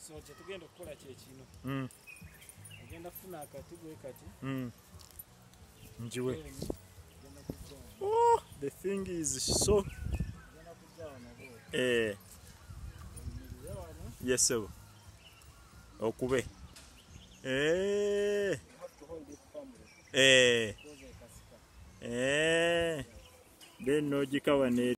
So kyetugenda okukola kyekino. Ogenda kufuna akati gwe kati. Njiwe. Oh, the thing is so. Yes, sir. Okube. Then no jikawane.